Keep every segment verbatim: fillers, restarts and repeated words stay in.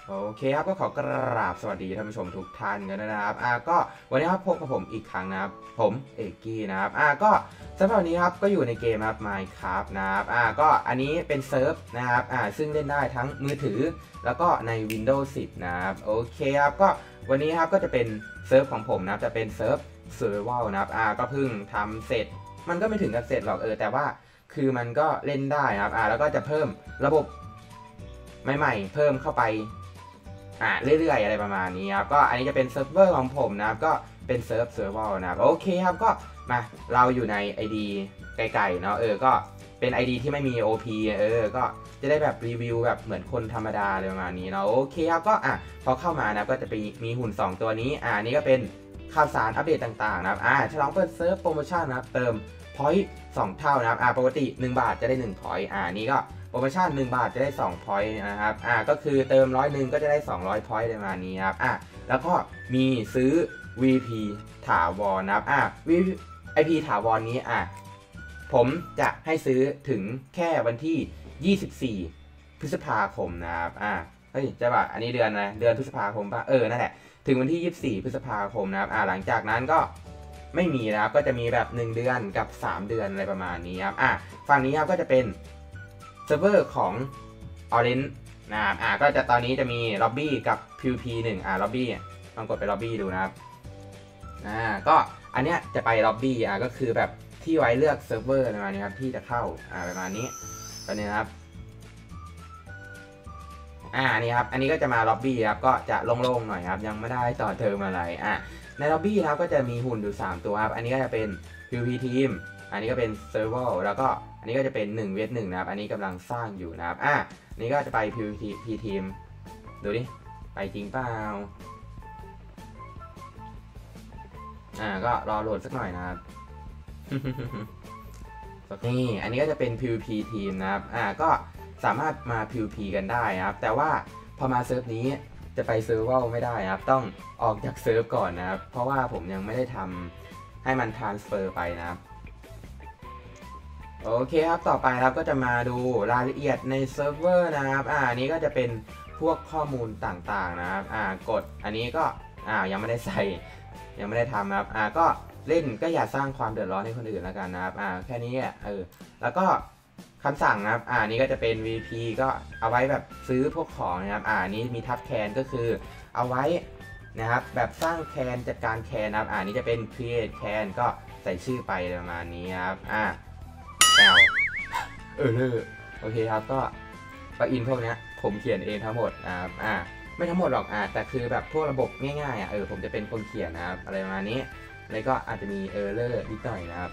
โอเคครับก็ขอกราบสวัสดีท่านผู้ชมทุกท่านกันนะครับอ่าก็วันนี้ครับพบกับผมอีกครั้งนะครับผมเอกกี้นะครับอ่าก็สำหรับวันนี้ครับก็อยู่ในเกมครับ Minecraft นะครับอ่าก็อันนี้เป็นเซิร์ฟนะครับอ่าซึ่งเล่นได้ทั้งมือถือแล้วก็ใน Windows สิบนะครับโอเคครับก็วันนี้ครับก็จะเป็นเซิร์ฟของผมนะจะเป็นเซิร์ฟ Survival นะครับอ่าก็เพิ่งทำเสร็จมันก็ไม่ถึงกับเสร็จหรอกเออแต่ว่าคือมันก็เล่นได้ครับอ่าแล้วก็จะเพิ่มระบบใหม่ๆเพิ่มเข้าไปอ่าเรื่อยๆอะไรประมาณนี้ครับก็อันนี้จะเป็นเซิร์ฟเวอร์ของผมนะครับก็เป็นเซิร์ฟเซิร์ฟเวอร์นะครับโอเคครับก็มาเราอยู่ใน ไอ ดี ไกลๆเนาะเออก็เป็น ไอ ดี ที่ไม่มี โอ พี เออก็จะได้แบบรีวิวแบบเหมือนคนธรรมดาอะไรประมาณนี้เนาะโอเคครับก็อ่ะพอเข้ามานะก็จะไปมีหุ่นสองตัวนี้อ่านี่ก็เป็นข่าวสารอัปเดตต่างๆนะครับอ่าฉลองเปิดเซิร์ฟโปรโมชั่นนะครับเติมพอยต์สองเท่านะครับอ่าปกติหนึ่งบาทจะได้หนึ่งพอยต์อ่านี่ก็โปรโมชั่นหนึ่งบาทจะได้สอง point นะครับอ่าก็คือเติมร้อยหนึ่งก็จะได้สองร้อย point ประมาณนี้ครับอ่าแล้วก็มีซื้อ วี พี ถาวรนะครับอ่า วี ไอ พี ถาวรนี้อ่าผมจะให้ซื้อถึงแค่วันที่ยี่สิบสี่พฤษภาคมนะครับอ่าเฮ้ยจะป่ะอันนี้เดือนอะไรเดือนพฤษภาคมป่ะเออนั่นแหละถึงวันที่ยี่สิบสี่พฤษภาคมนะครับอ่าหลังจากนั้นก็ไม่มีนะครับก็จะมีแบบหนึ่งเดือนกับสามเดือนอะไรประมาณนี้ครับอ่าฝั่งนี้ครับก็จะเป็นเซิร์ฟเวอร์ของ Orange นะครับอ่าก็จะตอนนี้จะมีล็อบบี้กับ พี วี พี หนึ่งอ่าล็อบบี้ลองกดไปล็อบบี้ดูนะครับอ่าก็อันเนี้ยจะไปล็อบบี้อ่าก็คือแบบที่ไว้เลือกเซิร์ฟเวอร์ประมาณนี้ครับที่จะเข้าอ่าประมาณนี้ตอนนี้นะครับอ่านี่ครับอันนี้ก็จะมาล็อบบี้ครับก็จะโล่งๆหน่อยครับยังไม่ได้ต่อเติมอะไรอ่าในล็อบบี้นะครับก็จะมีหุ่นอยู่สามตัวครับอันนี้ก็จะเป็น พี วี พี ทีมอันนี้ก็เป็นเซิร์ฟเวอร์แล้วก็อันนี้ก็จะเป็นหนึ่ง เวท หนึ่งนะครับอันนี้กำลังสร้างอยู่นะครับอ่านี่ก็จะไป พี วี พี ทีมดูดิไปจริงเปล่าอ่าก็รอโหลดสักหน่อยนะครับ นี่อันนี้ก็จะเป็น พี วี พี ทีมนะครับอ่าก็สามารถมา พี วี พี กันได้นะครับแต่ว่าพอมาเซิร์ฟนี้จะไปเซิร์ฟเวอร์ไม่ได้นะครับต้องออกจากเซิร์ฟก่อนนะครับเพราะว่าผมยังไม่ได้ทำให้มันทรานสเฟอร์ไปนะครับโอเคครับต่อไปครับก็จะมาดูรายละเอียดในเซิร์ฟเวอร์นะครับอ่านี้ก็จะเป็นพวกข้อมูลต่างๆนะครับอ่ากดอันนี้ก็อ่ายังไม่ได้ใส่ยังไม่ได้ทำนะครับอ่าก็เล่นก็อย่าสร้างความเดือดร้อนให้คนอื่นแล้วกันนะครับอ่าแค่นี้อ่ะเออแล้วก็คำสั่งนะครับอ่านี้ก็จะเป็น วี พี ก็เอาไว้แบบซื้อพวกของนะครับอ่านี้มีทับแคนก็คือเอาไว้นะครับแบบสร้างแคนจัดการแคนนะครับอ่านี้จะเป็น create แคนก็ใส่ชื่อไปประมาณนี้ครับอ่าแปลเออเลยโอเคครับก็ปลั๊กอินพวกนี้ผมเขียนเองทั้งหมดนะครับอ่าไม่ทั้งหมดหรอกอ่าแต่คือแบบพวกระบบง่ายๆอ่ะเออผมจะเป็นคนเขียนนะครับอะไรประมาณนี้แล้วก็อาจจะมีเออร์เลอร์นิดหน่อยนะครับ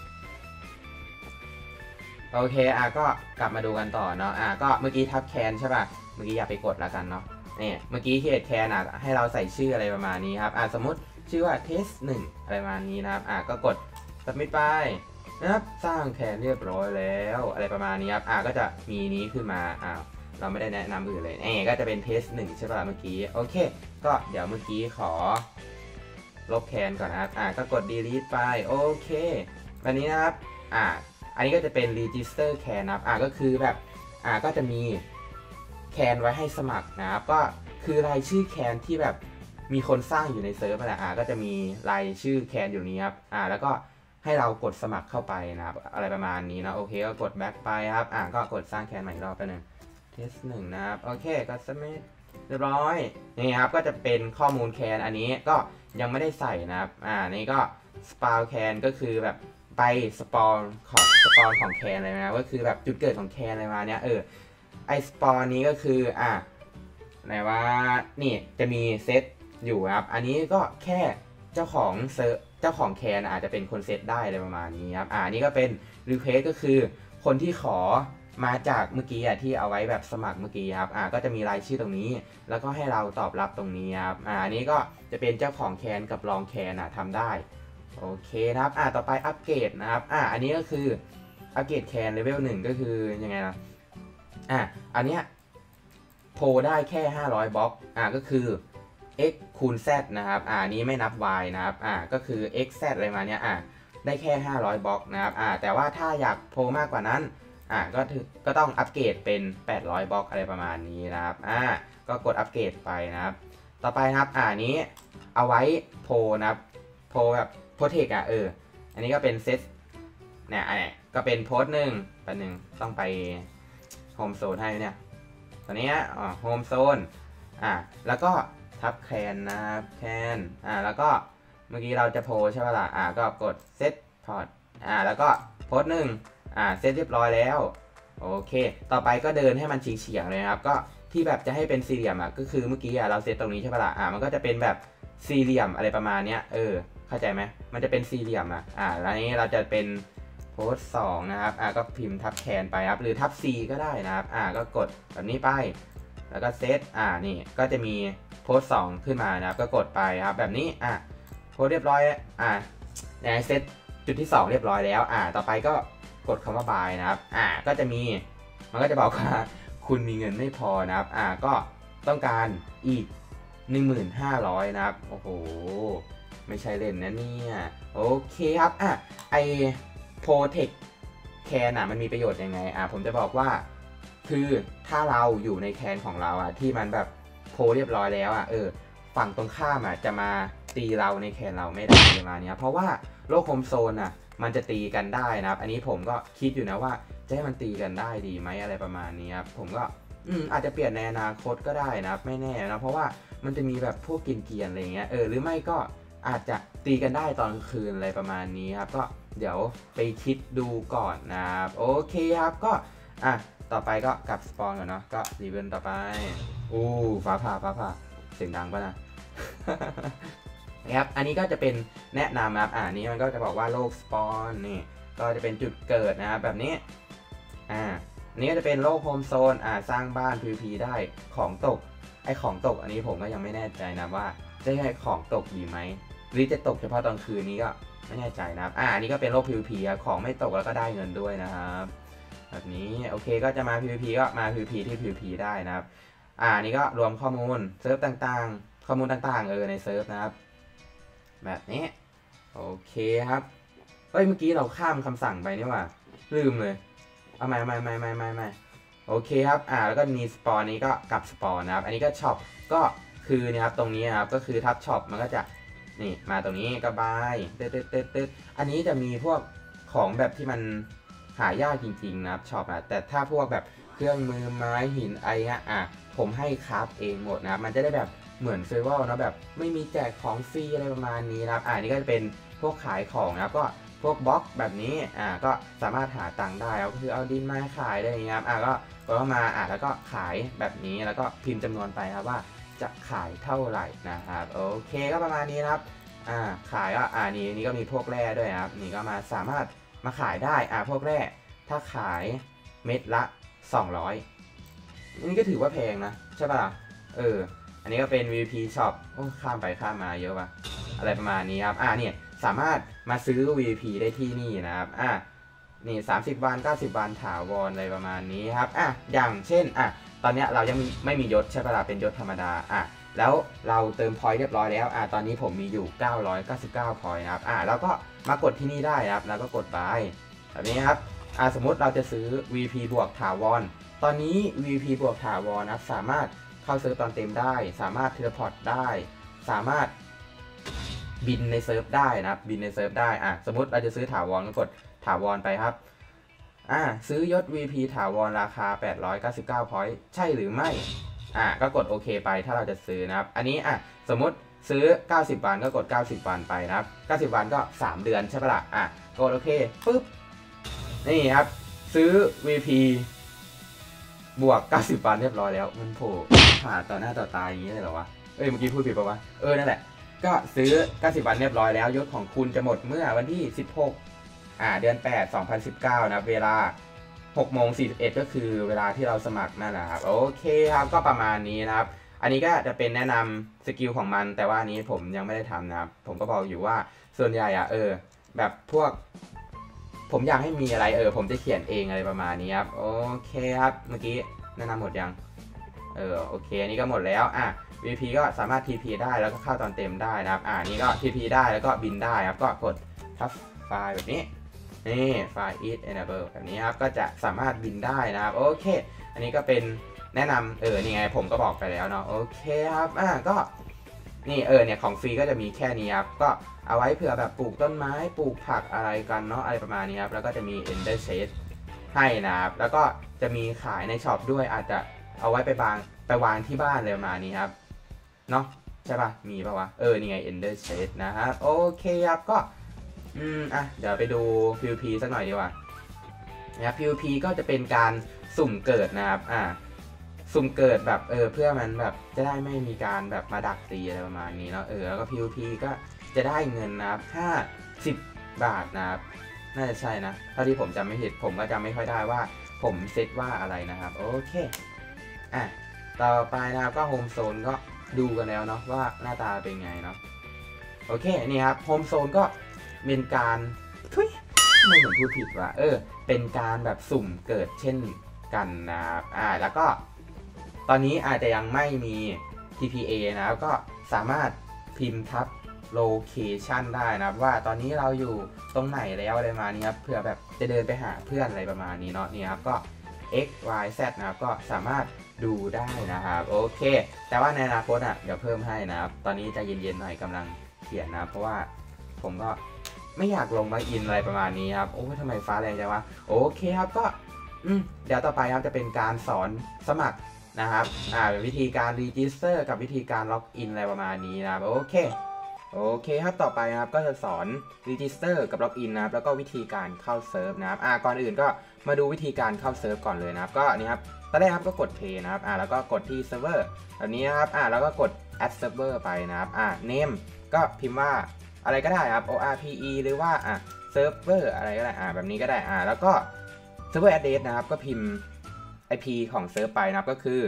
โอเคอ่ะก็กลับมาดูกันต่อเนาะอ่ะก็เมื่อกี้ทับแคนใช่ป่ะเมื่อกี้อย่าไปกดแล้วกันเนาะนี่เมื่อกี้เขียนแคนอ่ะให้เราใส่ชื่ออะไรประมาณนี้ครับอ่ะสมมติชื่อว่า test หนึ่งอะไรประมาณนี้นะครับอ่ะก็กด submit ไปนะครับสร้างแคนเรียบร้อยแล้วอะไรประมาณนี้ครับอ่ะก็จะมีนี้ขึ้นมาอ่ะเราไม่ได้แนะนำอื่นเลยเอ๊ก็จะเป็น test หนึ่งใช่ป่ะเมื่อกี้โอเคก็เดี๋ยวเมื่อกี้ขอลบแคนก่อนนะครับอ่ะก็กด delete ไปโอเควันนี้นะครับอ่ะอันนี้ก็จะเป็น register can นะครับอ่ะก็คือแบบอ่ะก็จะมีแคนไว้ให้สมัครนะครับก็คือรายชื่อแคนที่แบบมีคนสร้างอยู่ในเซิร์ฟนะอ่ะก็จะมีรายชื่อแคนอยู่นี้ครับอ่ะแล้วก็ให้เรากดสมัครเข้าไปนะครับอะไรประมาณนี้นะโอเคก็กด back ไปครับอ่ะก็กดสร้างแคนใหม่อีกรอบไปหนึ่ง test หนึ่งนะครับโอเคก็ submit เรียบร้อยนี่ครับก็จะเป็นข้อมูลแคนอันนี้ก็ยังไม่ได้ใส่นะครับอ่านี่ก็ spawn แคนก็คือแบบไปสปอนของสปอนของแคนเลยนะก็คือแบบจุดเกิดของแคนอะไรมาเนี้ยเออไอสปอนนี้ก็คืออ่ะไหนว่านี่จะมีเซตอยู่ครับอันนี้ก็แค่เจ้าของเซอร์เจ้าของแคนอาจจะเป็นคนเซตได้อะไรประมาณนี้ครับอ่านี่ก็เป็น request ก็คือคนที่ขอมาจากเมื่อกี้อ่ะที่เอาไว้แบบสมัครเมื่อกี้ครับอ่าก็จะมีรายชื่อตรงนี้แล้วก็ให้เราตอบรับตรงนี้ครับอ่าอันนี้ก็จะเป็นเจ้าของแคนกับรองแคนอ่ะทำได้โอเคนะครับอ่าต่อไปอัปเกรดนะครับอ่าอันนี้ก็คืออัปเกรดแคนเลเวลหนึ่งก็คือยังไงนะอ่าอันเนี้ยโพได้แค่ห้าร้อยบล็อกอ่าก็คือ x คูณ z นะครับอ่านี้ไม่นับ y นะครับอ่าก็คือ x z อะไรมาเนี้ยอ่าได้แค่ห้าร้อยบล็อกนะครับอ่าแต่ว่าถ้าอยากโพมากกว่านั้นอ่ะก็ถึงก็ต้องอัปเกรดเป็นแปดร้อยบล็อกอะไรประมาณนี้นะครับอ่ะก็กดอัปเกรดไปนะครับต่อไปนะครับอ่านี้เอาไว้โพนะครับโพแบบโพเทคอ่ะเอออันนี้ก็เป็นเซตเนี่ยอันนี้ก็เป็นโพสหนึ่งแป๊บนึงต้องไปโฮมโซนให้เนี่ยตอนนี้อ๋อโฮมโซนอ่ะแล้วก็ทับแคนนะครับแคนอ่าแล้วก็เมื่อกี้เราจะโพใช่ป่ะล่ะอ่าก็กดเซตพอร์ตอ่าแล้วก็โพสหนึ่งอ่าเซตเรียบร้อยแล้วโอเคต่อไปก็เดินให้มันเฉียงๆเลยครับก็ที่แบบจะให้เป็นสี่เหลี่ยมอ่ะก็คือเมื่อกี้อ่ะเราเซตตรงนี้ใช่ป่ะล่ะอ่ามันก็จะเป็นแบบสี่เหลี่ยมอะไรประมาณเนี้ยเออเข้าใจไหมมันจะเป็นสี่เหลี่ยมอ่ะอ่าแล้วนี้เราจะเป็นโพสสองนะครับอ่าก็พิมพ์ทับแคนไปครับหรือทับ C ก็ได้นะครับอ่าก็กดแบบนี้ไปแล้วก็เซตอ่านี่ก็จะมีโพสสองขึ้นมานะครับก็กดไปครับแบบนี้อ่าโพสเรียบร้อยอ่าในเซตจุดที่สองเรียบร้อยแล้วอ่าต่อไปก็กดคำว่า buy นะครับอ่าก็จะมีมันก็จะบอกว่าคุณมีเงินไม่พอนะครับอ่าก็ต้องการอีก หนึ่งหมื่นห้าร้อย นะครับโอ้โหไม่ใช่เล่นนะเนี่ยโอเคครับอ่ะไอ Protect Can อ่ะมันมีประโยชน์ยังไงอ่ะผมจะบอกว่าคือถ้าเราอยู่ในแคนของเราอ่ะที่มันแบบโพเรียบร้อยแล้วอ่ะเออฝั่งตรงข้ามอ่ะจะมาตีเราในแคนเราไม่ได้ประมาณนี้เพราะว่าโลกโฮมโซนอ่ะมันจะตีกันได้นะครับอันนี้ผมก็คิดอยู่นะว่าจะให้มันตีกันได้ดีไหมอะไรประมาณนี้ครับผมก็อืมอาจจะเปลี่ยนในอนาคตก็ได้นะครับไม่แน่นะเพราะว่ามันจะมีแบบพวกกินเกียนอะไรเงี้ยเออหรือไม่ก็อาจจะตีกันได้ตอนคืนอะไรประมาณนี้ครับก็เดี๋ยวไปคิดดูก่อนนะครับโอเคครับก็อ่ะต่อไปก็กลับสปอนก่อนเนาะก็รีเวนต่อไปอู้ฟ้าผ่าฟ้าผ่าเสียงดังป่ะนะ นะครับอันนี้ก็จะเป็นแนะนำนะครับอ่านี้มันก็จะบอกว่าโลกสปอนนี่ก็จะเป็นจุดเกิดนะครับแบบนี้อ่านี้ก็จะเป็นโลกโฮมโซนอ่าสร้างบ้าน พี วี พี ได้ของตกไอของตกอันนี้ผมก็ยังไม่แน่ใจนะว่าจะให้ของตกดีไหมหรือจะตกเฉพาะตอนคืนนี้ก็ไม่แน่ใจนะครับอ่าอันนี้ก็เป็นโลก พี วี พี ของไม่ตกแล้วก็ได้เงินด้วยนะครับแบบนี้โอเคก็จะมา พี วี พี ก็มา พี วี พี ที่ พี วี พี ได้นะครับอ่านี้ก็รวมข้อมูลเซิร์ฟต่างๆข้อมูลต่างๆเออในเซิร์ฟนะครับแบบนี้โอเคครับเฮ้ยเมื่อกี้เราข้ามคำสั่งไปนี่ว่าลืมเลยเอาไม่ไม่ไม่ไม่ไม่ไม่โอเคครับอ่าแล้วก็มีสปอนนี้ก็กลับสปอนนะครับอันนี้ก็ช็อปก็คือนี่ครับตรงนี้ครับก็คือทับช็อปมันก็จะนี่มาตรงนี้ก็บายตึ๊ดตึ๊ดตึ๊ดตึ๊ดอันนี้จะมีพวกของแบบที่มันหายากจริงๆนะครับช็อปนะแต่ถ้าพวกแบบเครื่องมือไม้หินไอ้เงี้ยอ่ะผมให้คราฟเองหมดนะครับมันจะได้แบบเหมือนเซอร์ไวลนะแบบไม่มีแจกของฟรีอะไรประมาณนี้นะครับอ่านี่ก็จะเป็นพวกขายของนะครับก็พวกบล็อกแบบนี้อ่าก็สามารถหาตังค์ได้ก็คือเอาดินมาขายได้อย่างเงี้ยครับอ่าก็ก็มาอ่าแล้วก็ขายแบบนี้แล้วก็พิมพ์จำนวนไปครับว่าจะขายเท่าไหร่นะครับโอเคก็ประมาณนี้นะครับอ่าขายก็อ่านี่นี่ก็มีพวกแร่ด้วยครับนี่ก็มาสามารถมาขายได้อ่าพวกแร่ถ้าขายเม็ดละสองร้อยนี่ก็ถือว่าแพงนะใช่ป่ะเอออันนี้ก็เป็น วี พี Shop โอ้ข้ามไปข้ามมาเยอะป่ะอะไรประมาณนี้ครับอ่าเนี่ยสามารถมาซื้อ วี พี ได้ที่นี่นะครับอ่านี่สามสิบวันเก้าสิบวันถาวรอะไรประมาณนี้ครับอ่ะอย่างเช่นอ่ะตอนเนี้ยเรายังไม่มียศใช่ป่ะล่ะเป็นยศธรรมดาอ่ะแล้วเราเติมพอยต์เรียบร้อยแล้วอ่ะตอนนี้ผมมีอยู่เก้าร้อยเก้าสิบเก้าพอยต์นะครับอ่ะแล้วก็มากดที่นี่ได้ครับแล้วก็กดไปแบบนี้ครับอ่ะสมมติเราจะซื้อ วี พี บวกถาวรตอนนี้ วี พี บวกถาวรนะสามารถเข้าเซิร์ฟตอนเต็มได้สามารถเทเลพอร์ตได้สามารถบินในเซิร์ฟได้นะครับบินในเซิร์ฟได้อ่ะสมมติเราจะซื้อถาวรก็กดถาวรไปครับอ่ะซื้อยศ วี พี ถาวรราคาแปดร้อยเก้าสิบเก้าพอยต์ใช่หรือไม่อ่ะก็กดโอเคไปถ้าเราจะซื้อนะครับอันนี้อ่ะสมมติซื้อเก้าสิบวันก็กดเก้าสิบวันไปนะครับเก้าสิบวันก็สามเดือนใช่ปะล่ะอ่ะกดโอเคปุ๊บนี่ครับซื้อ วี พี บวกเก้าสิบวันเรียบร้อยแล้วมันโผล่ผ่าต่อหน้าต่อตาอย่างนี้เลยเหรอวะเอ้ยเมื่อกี้พูดผิดปะวะเออนั่นแหละก็ซื้อเก้าสิบวันเรียบร้อยแล้วยศของคุณจะหมดเมื่อวันที่สิบหกอ่าเดือนแปด สองพันสิบเก้านะเวลาหกโมงสี่สิบเอ็ดก็คือเวลาที่เราสมัครนั่นแหละครับโอเคครับก็ประมาณนี้นะครับอันนี้ก็จะเป็นแนะนำสกิลของมันแต่ว่าอันนี้ผมยังไม่ได้ทำนะครับผมก็บอกอยู่ว่าส่วนใหญ่อ่ะเออแบบพวกผมอยากให้มีอะไรเออผมจะเขียนเองอะไรประมาณนี้ครับโอเคครับเมื่อกี้แนะนำหมดยังเออโอเคอันนี้ก็หมดแล้วอ่ะ วี พี ก็สามารถ ที พี ได้แล้วก็เข้าตอนเต็มได้นะครับอ่านี้ก็ ที พี ได้แล้วก็บินได้ครับก็กดทับไฟล์แบบนี้นี่ Fly is enable แบบนี้ครับก็จะสามารถบินได้นะครับโอเคอันนี้ก็เป็นแนะนำเออนี่ไงผมก็บอกไปแล้วเนาะโอเคครับอ่าก็นี่เออเนี่ยของฟรีก็จะมีแค่นี้ครับก็เอาไว้เผื่อแบบปลูกต้นไม้ปลูกผักอะไรกันเนาะอะไรประมาณนี้ครับแล้วก็จะมี Ender Chest ให้นะครับแล้วก็จะมีขายในช็อปด้วยอาจจะเอาไว้ไปวางไปวางที่บ้านเลยประมาณนี้ครับเนาะใช่ปะมีปะวะเออนี่ไง Ender Chest นะครับโอเคครับก็อืมอ่ะเดี๋ยวไปดู พี วี พี สักหน่อยดีกว่านะครับ พี วี พี ก็จะเป็นการสุ่มเกิดนะครับอ่าสุ่มเกิดแบบเออเพื่อมันแบบจะได้ไม่มีการแบบมาดักตีอะไรประมาณนี้เนาะเออแล้วก็ พี วี พี ก็จะได้เงินนะครับห้าสิบบาทนะครับน่าจะใช่นะเท่าที่ผมจำไม่ผิดผมก็จำไม่ค่อยได้ว่าผมเซตว่าอะไรนะครับโอเคอ่ะต่อไปนะครับก็โฮมโซนก็ดูกันแล้วเนาะว่าหน้าตาเป็นไงเนาะโอเคนี่ครับโฮมโซนก็เป็นการทุยไม่เหมือนพูดผิดว่ะเออเป็นการแบบสุ่มเกิดเช่นกันนะครับอ่าแล้วก็ตอนนี้อาจจะยังไม่มี ที พี เอ นะครับก็สามารถพิมพ์ทับโลเคชันได้นะครับว่าตอนนี้เราอยู่ตรงไหนแล้วอะไรมานี้ครับเพื่อแบบจะเดินไปหาเพื่อนอะไรประมาณนี้เนาะนี่ครับก็ x y z นะครับก็สามารถดูได้นะครับโอเคแต่ว่าในอนาคตอ่ะเดี๋ยวเพิ่มให้นะครับตอนนี้ใจเย็นๆหน่อยกำลังเขียนนะเพราะว่าผมก็ไม่อยากลงมาอินอะไรประมาณนี้ครับโอ้ยทำไมฟ้าแรงจังวะโอเคครับก็อืมเดี๋ยวต่อไปครับจะเป็นการสอนสมัครนะครับอ่าวิธีการรีจิสเตอร์กับวิธีการล็อกอินอะไรประมาณนี้นะครับโอเคโอเคครับต่อไปนะครับก็จะสอนรีจิสเตอร์กับล็อกอินนะครับแล้วก็วิธีการเข้าเซิร์ฟนะครับอ่าก่อนอื่นก็มาดูวิธีการเข้าเซิร์ฟก่อนเลยนะครับก็นี่ครับตอนแรกครับก็กด Play นะครับอ่าแล้วก็กดที่เซิร์ฟเวอร์แบบนี้นะครับอ่าแล้วก็กด add server ไปนะครับอ่า name ก็พิมพ์ว่าอะไรก็ได้ครับ orpe หรือว่าอ่า server อะไรก็ได้อ่าแบบนี้ก็ได้อ่าแล้วก็ server address นะครับก็พิมพ์ ไอ พี ของเซิร์ฟไปนะครับก็คือ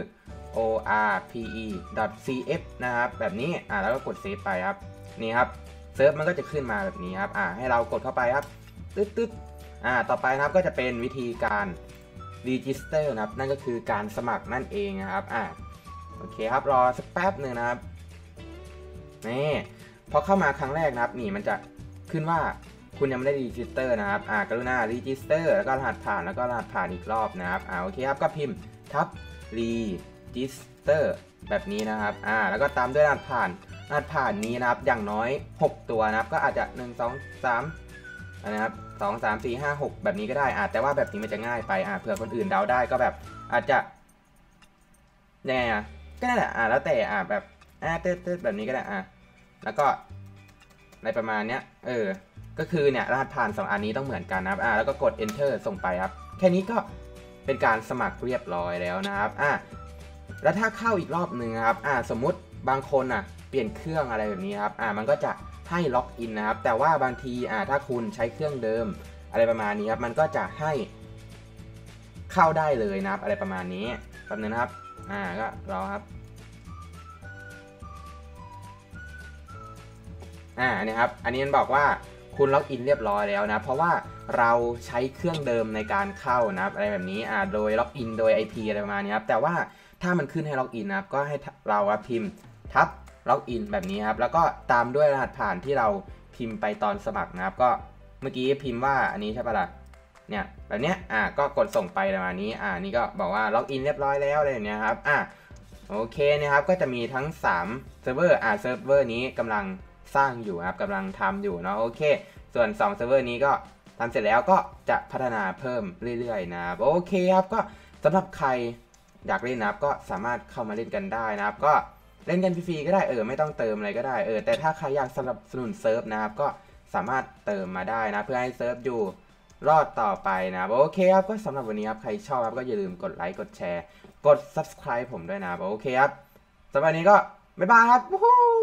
orpe.cf นะครับแบบนี้อ่าแล้วก็กดเซฟไปครับนี่ครับเซิร์ฟมันก็จะขึ้นมาแบบนี้ครับอ่าให้เรากดเข้าไปครับตึ๊ดตึ๊ดอ่าต่อไปนะครับก็จะเป็นวิธีการ register นะครับนั่นก็คือการสมัครนั่นเองนะครับอ่าโอเคครับรอสักแป๊บหนึ่งนะครับนี่พอเข้ามาครั้งแรกนะครับนี่มันจะขึ้นว่าคุณยังไม่ได้รีจิสเตอร์นะครับอ่ากรุณารีจิสเตอร์แล้วก็รหัสผ่านแล้วก็รหัสผ่านอีกรอบนะครับอ่าโอเคครับก็พิมพ์ทับรีจิสเตอร์แบบนี้นะครับอ่าแล้วก็ตามด้วยรหัสผ่านรหัสผ่านนี้นะครับอย่างน้อยหกตัวนะครับก็อาจจะหนึ่ง สอง สามนะครับสอง สาม สี่ ห้า หกแบบนี้ก็ได้อ่าแต่ว่าแบบนี้มันจะง่ายไปอ่าเผื่อคนอื่นเดาได้ก็แบบอาจจะยังไงอ่ะก็นั่นแหละอ่าแล้วแต่อ่าแบบอ่าเติร์ดแบบนี้ก็ได้อ่าแล้วก็ในประมาณเนี้ยเออก็คือเนี่ยรหัสผ่านสองอันนี้ต้องเหมือนกันนะครับอ่าแล้วก็กด enter ส่งไปครับแค่นี้ก็เป็นการสมัครเรียบร้อยแล้วนะครับอ่าแล้วถ้าเข้าอีกรอบหนึ่งครับอ่าสมมุติบางคนอ่ะเปลี่ยนเครื่องอะไรแบบนี้ครับอ่ามันก็จะให้ล็อกอินนะครับแต่ว่าบางทีอ่าถ้าคุณใช้เครื่องเดิมอะไรประมาณนี้ครับมันก็จะให้เข้าได้เลยนะครับอะไรประมาณนี้แป๊บนึงนะครับอ่าก็รอครับอ่านี่ครับอันนี้มันบอกว่าคุณล็อกอินเรียบร้อยแล้วนะเพราะว่าเราใช้เครื่องเดิมในการเข้านะครับอะไรแบบนี้อ่าโดยล็อกอินโดย ไอ พี อะไรประมาณนี้ครับแต่ว่าถ้ามันขึ้นให้ล็อกอินนะครับก็ให้เราพิมพ์ทับล็อกอินแบบนี้ครับแล้วก็ตามด้วยรหัสผ่านที่เราพิมพ์ไปตอนสมัครนะครับก็เมื่อกี้พิมพ์ว่าอันนี้ใช่ปะล่ะเนี่ยแบบเนี้ยอ่าก็กดส่งไปประมาณนี้อ่านี่ก็บอกว่าล็อกอินเรียบร้อยแล้วอะไรอย่างเนี้ยครับอ่าโอเคนะครับก็จะมีทั้งสามเซิร์ฟเวอร์อ่าเซิร์ฟเวอร์นี้กำลังสร้างอยู่ครับกำลังทำอยู่เนาะโอเคส่วนสองเซิร์ฟเวอร์นี้ก็ทำเสร็จแล้วก็จะพัฒนาเพิ่มเรื่อยๆนะครับโอเคครับก็สำหรับใครอยากเล่นนะครับก็สามารถเข้ามาเล่นกันได้นะครับก็เล่นกันฟรีๆก็ได้เออไม่ต้องเติมอะไรก็ได้เออแต่ถ้าใครอยากสนับสนุนเซิร์ฟนะครับก็สามารถเติมมาได้นะเพื่อให้เซิร์ฟอยู่รอดต่อไปนะโอเคครับก็สำหรับวันนี้ครับใครชอบครับก็อย่าลืมกดไลค์กดแชร์กด ซับสไครบ์ ผมด้วยนะโอเคครับสำหรับวันนี้ก็บ๊ายบายครับ